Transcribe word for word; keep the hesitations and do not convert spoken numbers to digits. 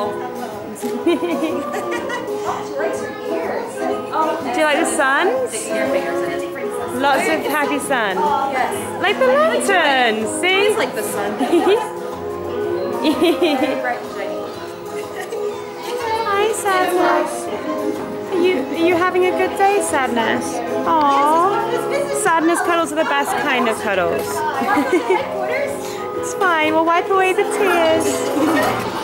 Oh, she likes her ears. Oh, Do you like the suns? the ear fingers in it. Lots of happy sun. Yes. Like the lanterns, see? It's like the sun. Bright and shiny. Hi, Sadness. Are you, are you having a good day, Sadness? Aww. Sadness cuddles are the best kind of cuddles. It's fine, we'll wipe away the tears.